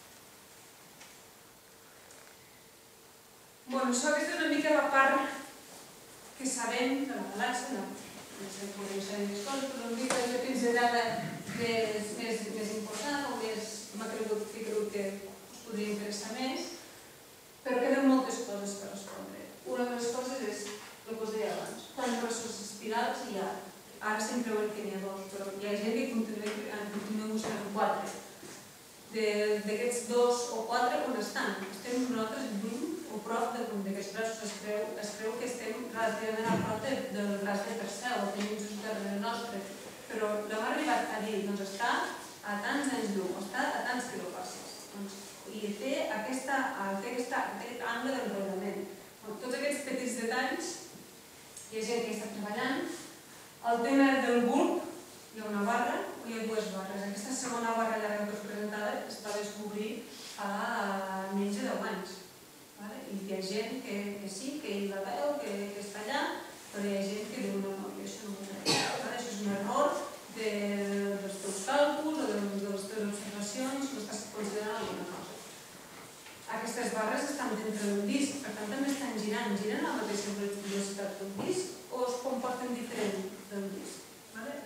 Bé, això aquesta és una mica la part que sabem de la galàxia, no sé, podem saber més coses, però una mica de pinzellada més important o més m'ha cregut que crec que us podria interessar més, però queden moltes coses per respondre. Una de les coses és el que us deia abans, quants braços espirals hi ha. Ara se'n creuen que n'hi ha dos, però hi ha gent que continua buscant quatre. D'aquests dos o quatre, on estan? Estem nosaltres lluny o prop d'aquests braços. Es creu que estem relativament a prop del ras de Perseu, el tenim just darrere nostre. Però l'hem arribat a dir, doncs està a tants anys llum, està a tants quilopasses. I té aquest angle d'enrotllament. Tots aquests petits detalls, hi ha gent que està treballant. El tema del bulb, hi ha una barra o hi ha dues barres. Aquesta segona barra llarga que us presentava es va descobrir fa menys de deu anys. I hi ha gent que sí, que hi la veu, que està allà, però hi ha gent que diu no, no, jo això no ho veig. Això és un error dels teus càlculs o de les teves observacions, no estàs considerant alguna cosa. Aquestes barres estan dintre d'un disc, per tant també estan girant. Giren a la mateixa velocitat d'un disc o es comporten diferent d'un disc?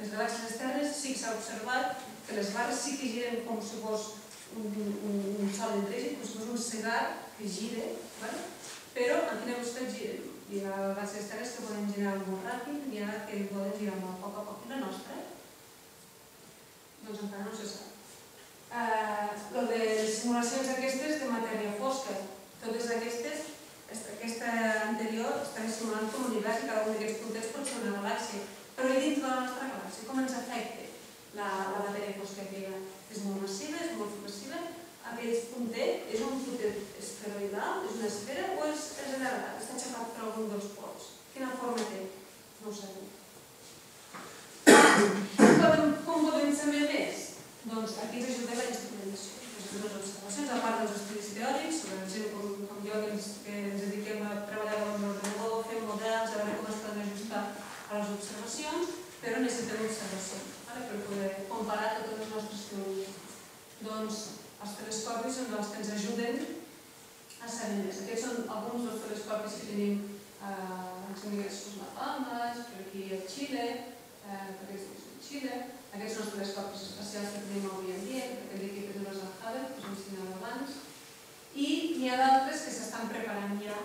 les galàxies externes sí que s'ha observat que les barres sí que giren com si fos un sol intrínsec, com si fos un cigar que gira, però en quina velocitat giren? Hi ha galàxies externes que poden girar molt ràpid i hi ha que poden girar molt a poc a poc. I la nostra? Doncs encara no se sap. El de les simulacions aquestes de matèria fosca, totes aquestes, aquesta anterior estava simulant com l'univers i cada un d'aquests puntets pot ser una galàxia. Però i dins de la nostra galàxia, com ens afecta la matèria fosca que hi ha? És molt massiva, és molt massiva? Aquest puntet és un puntet esferoidal, és una esfera o és allargat? Està aixecat per algun dels pols? Quina forma té? No ho sabem. Com podem saber més? Doncs aquí ens ajuda la instrumentació. Les observacions, a part dels estudis teòrics, sobre gent com jo que ens dediquem a treballar amb l'ordenador, fem models, a veure com es poden ajustar a les observacions, però necessitem observació per poder comparar totes les nostres teories. Doncs els telescopis són els que ens ajuden a saber més. Aquests són alguns dels telescopis que tenim a les Bahamas, per aquí a Xile, aquests a Xile. Aquests són els telescopis espacials que tenim avui en dia, que aquest d'aquí és el Hubble, que us ensenyava abans. I n'hi ha d'altres que s'estan preparant ja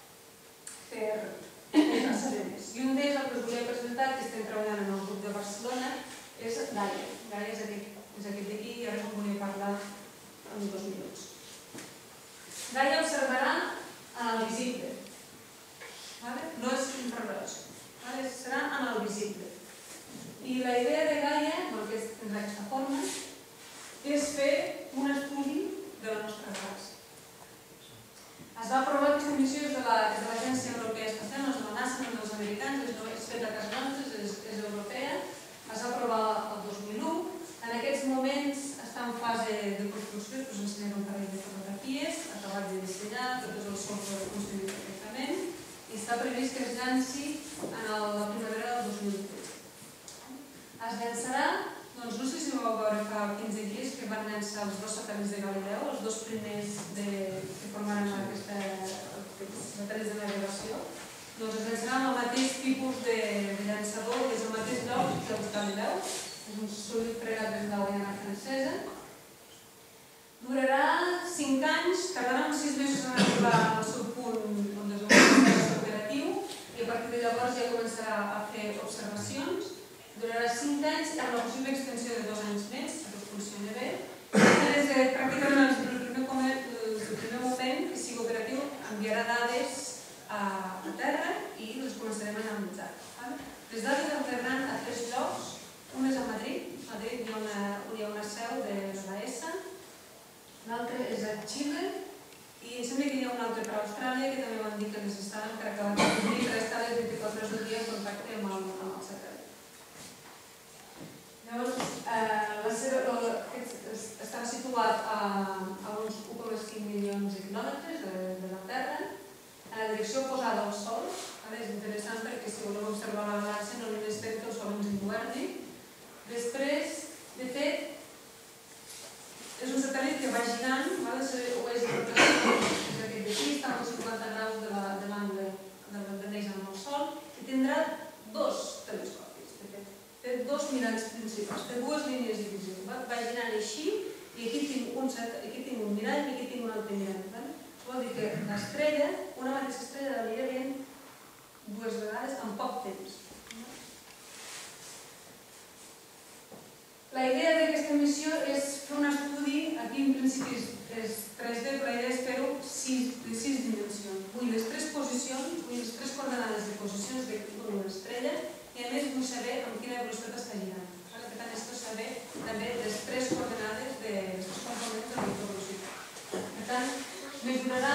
per saber més. I un d'ells, el que us volia presentar, que estem treballant en el grup de Barcelona, és Gaia. Gaia és aquest d'aquí i ara us volia parlar en dos minuts. Gaia observarà en el visible. No és infraroig. Serà en el visible. I la idea de Gaia, que tindrà aquesta forma, és fer un estudi de la nostra galàxia. Es va aprovar aquesta missió de l'Agència Europea Espacial, no és de la NASA, no és dels americans, és feta a casa nostra, és europea. Es va aprovar el dos mil u. En aquests moments està en fase de construcció, us ensenyaré un parell de fotografies, acabat de dissenyar, tot el software funciona perfectament, i està previst que es llanci en la primavera del dos mil tretze. Es llançarà, doncs no sé si ho vau veure fa quinze dies que van llançar els dos satèl·lits de Galileu, els dos primers que formaran aquests satèl·lits de navegació. Doncs es llançarà amb el mateix tipus de llançador, des del mateix lloc que els Galileu, és un sòlid fregat des de la Guaiana Francesa. Durarà cinc anys, tardarà uns sis mesos en arribar al seu punt on desenvoluparà el seu operatiu i a partir de llavors ja començarà a fer observacions. Durarà cinc anys amb la possible extensió de dos anys més, que funcioni bé. Des de pràcticament el primer moment que sigui operatiu enviarà dades a terra i les començarem a analitzar. Les dades es rebran a tres llocs. Un és a Madrid, a Madrid hi ha una seu de l'E S A, l'altre és a Xile i em sembla que hi ha un altre per a Austràlia que també van dir que necessitaven per acabar de complir per estar les vint-i-quatre hores del dia en contacte amb el satèl·lit. Llavors, està situat a uns un coma cinc milions de quilòmetres de la Terra, en la direcció oposada al Sol. És interessant perquè si voleu observar la galàxia no només fem que el Sol ens engoverni. Després, de fet, és un satèl·lit que va girant, o és aquest d'aquí, està a cinquanta graus de l'angle de l'eix amb el Sol, i tindrà dos telescopis, de fet. Té dos miralls principals, té dues línies de visió. Va girant així, i aquí tinc un mirall i aquí tinc un altre mirall. Vol dir que l'estrella, una mateixa estrella l'anirà veient dues vegades en poc temps. La idea d'aquesta missió és fer un estudi, aquí en principi és tres D, però la idea és fer-ho de sis dimensions. Vull les tres posicions, vull les tres coordenades de posicions d'una estrella i a més vull saber amb quina velocitat està girant. Per tant, necessito saber també les tres coordenades de les tres components de la velocitat. Per tant, mesurarà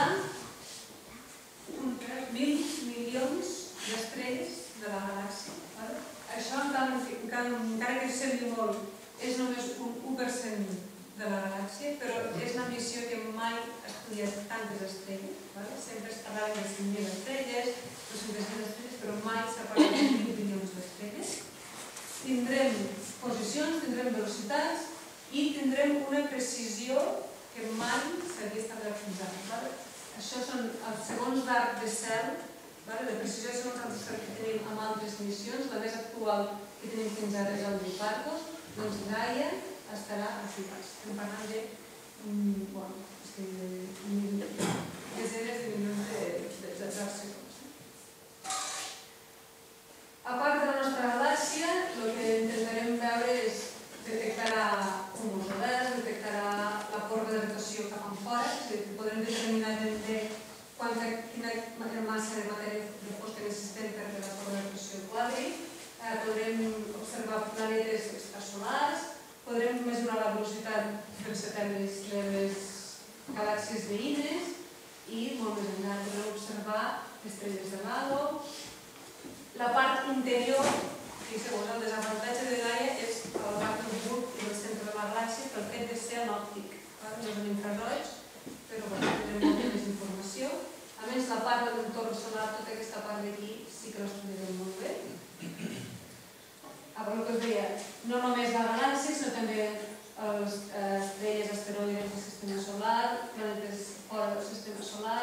mil milions d'estrelles de la galàxia. Això, encara que sembli molt, és només un u per cent de la galàxia, però és una missió que mai ha estudiat tantes estrelles. Sempre es parlava de cinc mil estrelles, dos-centes mil estrelles, però mai s'ha parlat de mil milions d'estrelles. Tindrem posicions, tindrem velocitats i tindrem una precisió que mai s'havia establert fins ara. Això són els segons d'arc de cel, de precisió segons els que tenim amb altres missions. La més actual que tenim fins ara és el d'Hiparcos, doncs Gaia estarà a Fibes. Estem parlant de, bueno, és que desenes de milions de segons. A part de la nostra galàxia, el que intentarem veure és detectarà un univers, detectarà la corba de rotació cap enfora, és a dir, podrem determinar ben bé quina massa de matèria de fosca necessitem perquè la corba de rotació quadri, podrem observar planetes extrasolars, podrem mesurar la velocitat dels satèl·lits de les galàxies veïnes i, molt més enllà, podrem observar estrelles de l'halo. La part interior, fixeu-vos, el desavantatge de Gaia és la part del bulb i del centre de la galàxia pel fet de ser anòptic, no és en infraroig, però tindrem molta més informació. A més, la part de l'entorn solar, tota aquesta part d'aquí, sí que l'estudiarem molt bé. El que us deia, no només la galàxia, sinó també les estrelles, asteroides del sistema solar, planetes fora del sistema solar,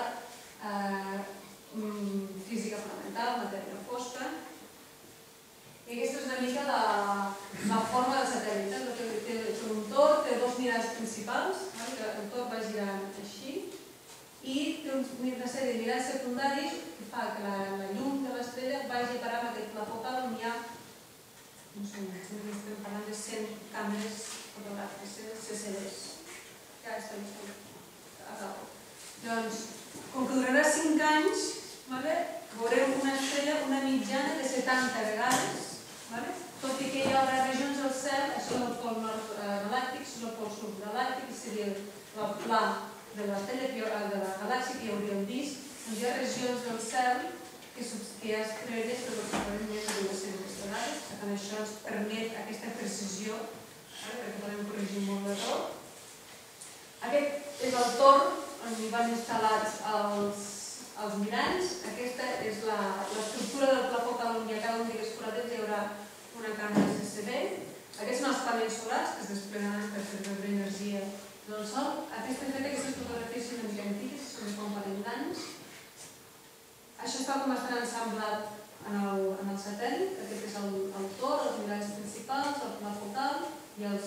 física fonamental, matèria fosca. I aquesta és una mica la forma del satèl·lit. És un tor, té dos miralls principals, el tor va girant així, i té una sèrie de miralls secundaris que fa que la llum de l'estrella vagi a parar amb aquest pla focal on hi ha, no sé, estem parlant de cent càmeres fotogràfiques, C C Ds. Ja estem a dalt. Doncs, com que durarà cinc anys, veurem una estrella, una mitjana de setanta vegades, tot i que hi haurà regions del cel, això és el pol nord galàctic, això és el pol sud galàctic, seria el pla de l'estrella, de la galàxia que ja hauríem vist, doncs hi ha regions del cel que ja es creuen per l'observament més de dues-centes vegades, per tant això ens permet aquesta precisió, perquè podem corregir molt l'error. Aquest és el torn on hi van instal·lats els els miralls. Aquesta és l'estructura del pla focal on hi ha cada un d'aquests foratets, hi haurà una càmera C C D. Aquests són els panells solars que es desplegaran per fer rebre energia del sol. Aquesta fet, aquestes fotografies són una mica antigues, són de fa un parell d'anys. Això està com estarà ensamblat en el satèl·lit. Aquest és el tor, els miralls principals, el pla focal i els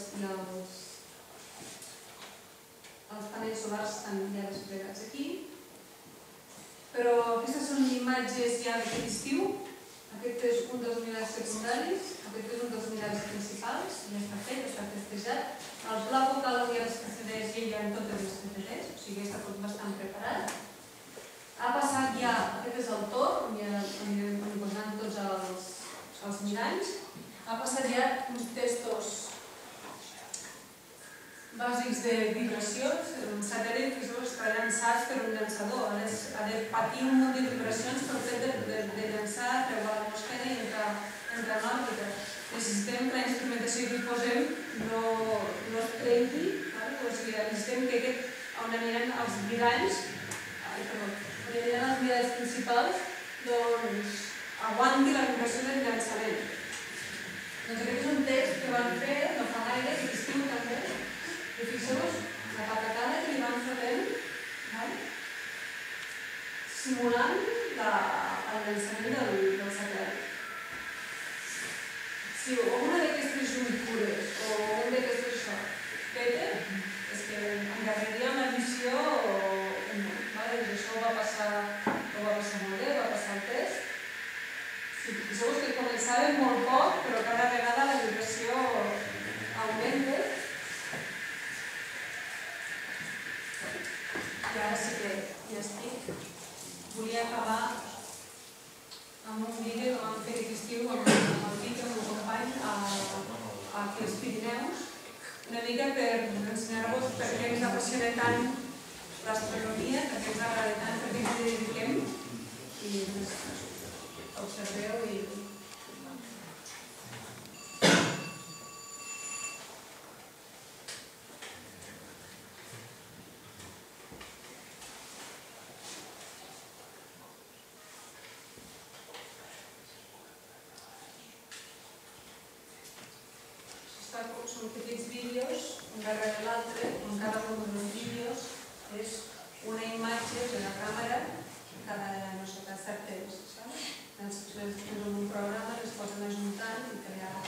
panells solars estan ja desplegats aquí. Però aquestes són imatges ja d'aquest estiu. Aquest és un dels miralls secundaris, aquest és un dels miralls principals, ja està fet, està testejat. El pla focal on hi ha les P C Ds i hi ha totes les P C Ds, o sigui, està tot bastant preparat. Ha passat ja, aquest és el tor, on hi posaran tots els miralls. Ha passat ja uns testos bàsics de vibracions. Un satèl·lit que està llançat per un llançador. Ha de patir un munt de vibracions pel fet de llançar, creuar l'atmosfera i entrar en òrbita. Necessitem que la instrumentació que hi posem no es trenqui, necessitem que on aniran els miralls, on aniran els miralls principals, doncs aguanti la vibració del llançament. Doncs aquest és un text que van fer no fa gaire, que estiu també. I fixeu-vos la patacada que li van fotent simulant el llançament del satèl·lit. Si una d'aquestes juntures o un d'aquestes això peta, és que endarreríem la missió o no. Això ho va passar molt bé, va passar el test. Fixeu-vos que començàvem molt poc, però cada vegada la vibració augmenta. I ara sí que ja estic. Volia acabar amb un vídeo que vam fer aquest estiu amb el Vic, amb el company, aquí als Pirineus, una mica per ensenyar-vos per què ens apassiona tant l'astronomia, per què ens agrada tant, per què ens dediquem, i observeu i... Són petits vídeos, un darrere l'altre, on cada un dels vídeos és una imatge de la càmera cada, no sé, cada cert temps, saps? En un programa les posen ajuntant i crear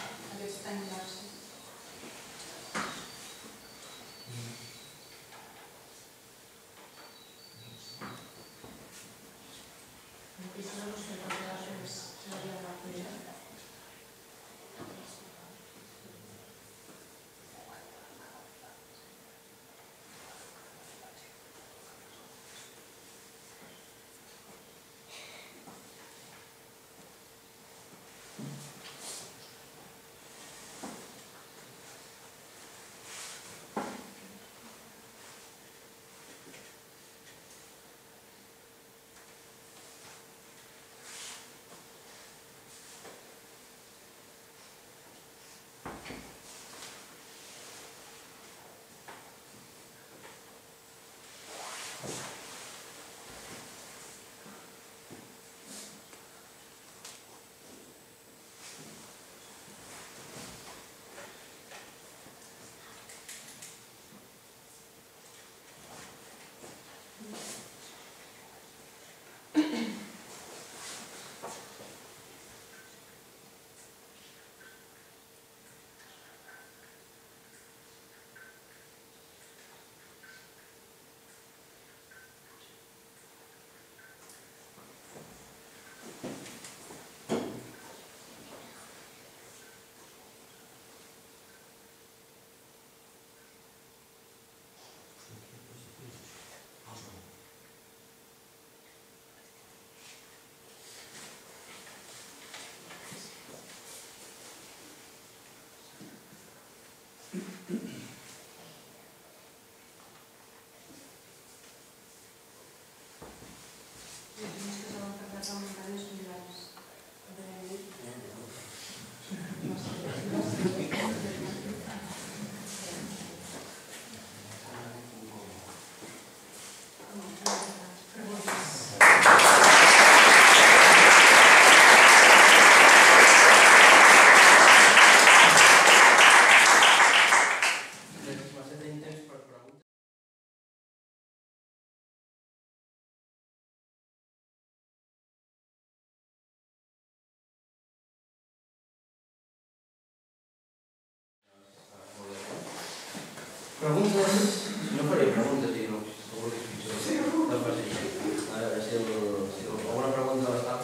Preguntes? No faré preguntes, i no, segur que és pitjor. Sí, no? No faci així. A veure, si alguna pregunta l'estat...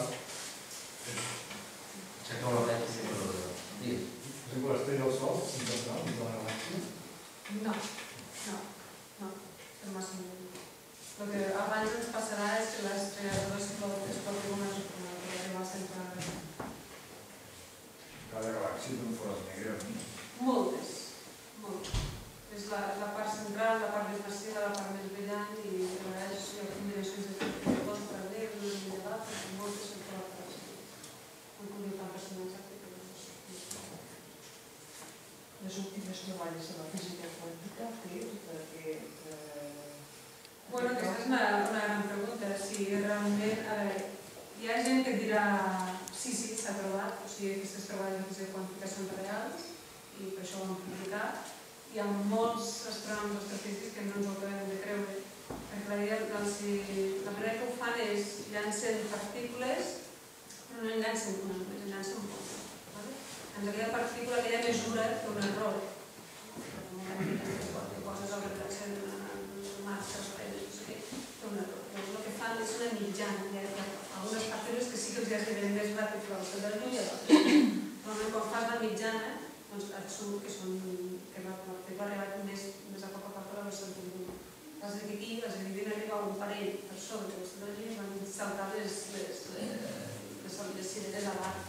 Aixequeu la frente, sí, però... Digues. Per exemple, l'estrella del Sol, intentar, de la galàxia? No, no, no, és massa molt. El que abans ens passarà és que l'estrella del Sol es pot dir una supernova per arribar al centre de la galàxia. Cada galàxia té un forat negre, no? Moltes, moltes. És la, la part central, la part més massiva, la part més brillant i a vegades hi ha combinacions de fotons paral·lels, unes més elevades, i moltes són col·laterals. No conviu tant personatge que no sé. Les últimes troballes de la física quàntica, què és? Perquè... Bueno, aquesta és una, una gran pregunta. Si realment... A veure, hi ha gent que et dirà sí, sí, s'ha trobat, o sigui, aquestes treballes de física quàntica són reals i per això ho hem publicat. Hi ha molts astrònoms astrofísics que no ens ho acabem de creure, perquè la, idea, doncs, si, la manera que ho fan és llancen partícules, però no en llancen una només, en llancen moltes. ¿Vale? En aquella partícula, aquella mesura té un error. Qualque cosa és el que llancen en masses, no sé què, té un error. Llavors el que fan és una mitjana. Hi ha algunes partícules que sí que els arriben més ràpid que la velocitat de la llum i altres. Normalment quan fas la mitjana, doncs et surt que són que la partícula ha arribat més, més a poc a poc a la velocitat de la llum. Has de que aquí els evident arriba un parell per sobre de la velocitat de la llum i van saltar les, les, les, les, les cireres a l'arc.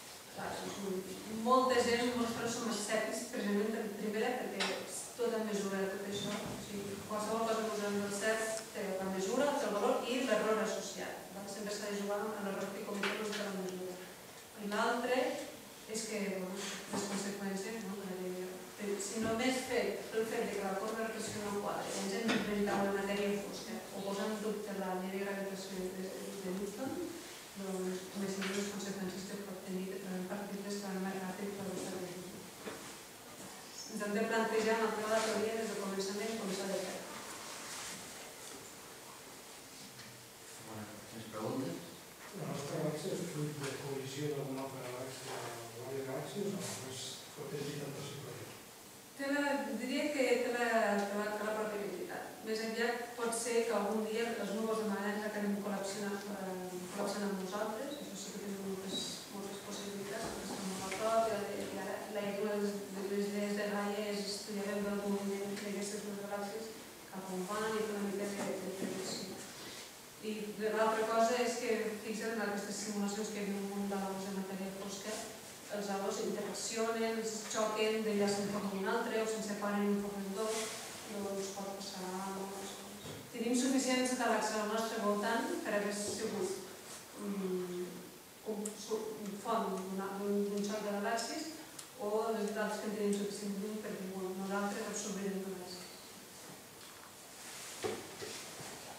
Molta gent, molts persones som escèptics, precisament primera perquè tota mesura de tot això, o sigui, qualsevol cosa que posem del cert té la mesura, té el valor i l'error associat. Sempre s'ha de jugar amb l'error que cometem entre la mesura. I l'altre és que les conseqüències, no? Si només fet el fet que la corba de gravitació no quadra i ens hem d'inventar una matèria fosca o posar en dubte la llei de gravitació de Newton, doncs només hi ha les conseqüències que pot tenir partícules que van més ràpid per la velocitat de llum. Ens hem de plantejar amb la teoria des del començament com s'ha de fer. Més preguntes? La nostra galàxia és fruit de col·lisió d'alguna altra galàxia o diverses galàxies o no? És protegit en possibilitat? Diria que té la, la, la pròpia entitat. Més aviat pot ser que algun dia els núvols de Magalhães acabem col·lapsant, eh, col·lapsant amb nosaltres, això sí que tenim moltes, moltes possibilitats, perquè estem molt a prop, i ara la idea de les, de les idees de Gaia és estudiar el moviment d'aquestes dues galàxies cap on van i fer una mica de, de predicció. I l'altra cosa és que fixen en aquestes simulacions que hi havia un munt d'halos de matèria fosca, els halos interaccionen, es xoquen, d'ella se'n formen un altre o se'n separen i en formen dos, doncs pot passar moltes coses. Tenim suficients galàxies al nostre voltant per haver sigut um, un font d'un xoc de galàxies o les altres que en tenim suficient llum perquè nosaltres absorbirem galàxies.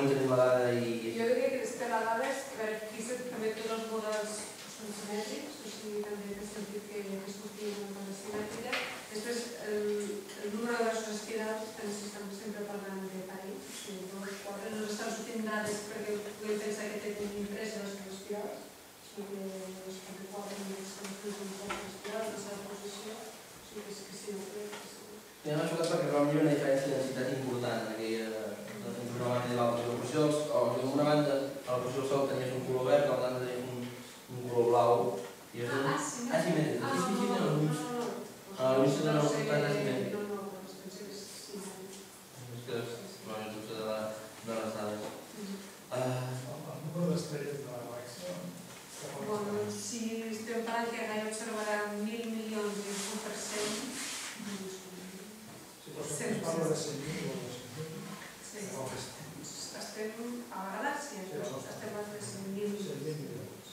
moment tenim la dada i... Jo diria que té la dada és per aquí també tots els models són simètrics, o sigui, també té sentit que es construïn una cosa simètrica. Després, el número de versos espirals, penso que estem sempre parlant de parells, o sigui, dos, quatre, no estan sortint dades perquè podem pensar que tenen tres versos espirals, o sigui, que els quatre només estan sortint versos espirals, la seva posició, o sigui, que sí, no crec que sí. Sí, m'ha xocat perquè realment hi ha una diferència de densitat important en aquella... entre una banda i l'altra. La posició, o sigui, una banda, a la posició del sol tenies un color verd, a l'altra banda tenies un, un color blau. I és un... Ah, sí? Ah, sí, més. Ah, Sí, sí, sí, no, no, no, no, no. Ah, l'únic que no No ho sé, comptat és més. no, no, però es pensa que és simètric. És que és una instrucció de, la, de les dades. El número d'estrelles de la galàxia... Bueno, si estem parlant que Gaia observarà mil milions i un per cent, Si es parla de cent mil o de cent mil, sí, o que estem a la galàxia, estem parlant de cent mil. cent mil milions.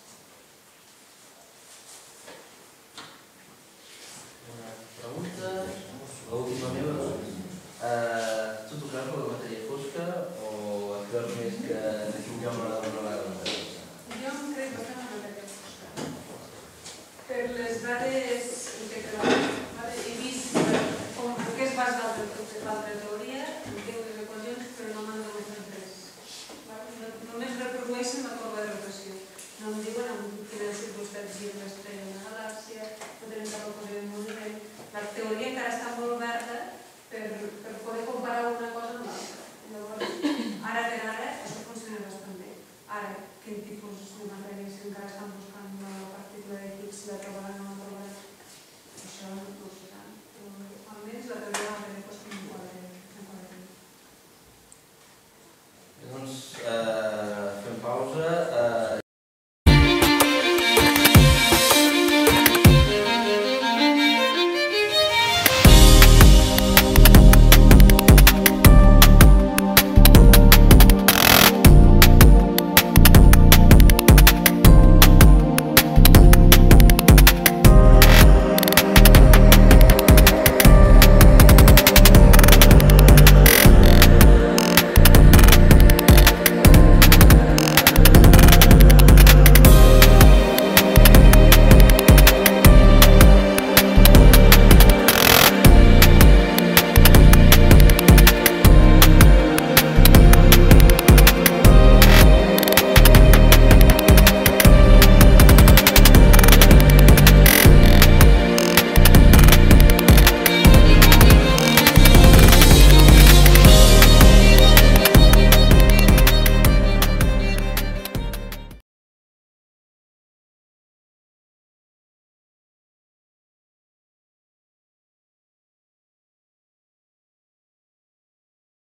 Una pregunta, l'última meva. Eh, tu t'ho creus la matèria fosca o et creus més que ens equivoquem a una vegada la matèria fosca? Jo em crec bastant en la matèria fosca. Per les dades que he vist com en què es basa l'altra teoria, entenc les equacions, però no m'han demostrat res. Només reprodueixen la corba de rotació. No em diuen en quines circumstàncies l'estrella en la galàxia, no tenen cap cosa de moviment. La teoria encara està molt verda per, per poder comparar una cosa amb l'altra. Llavors, ara per ara, això funciona bastant bé. Ara, quin tipus de matèries encara estan buscant la partícula de Higgs, la trobaran o no la trobaran, això no ho sé.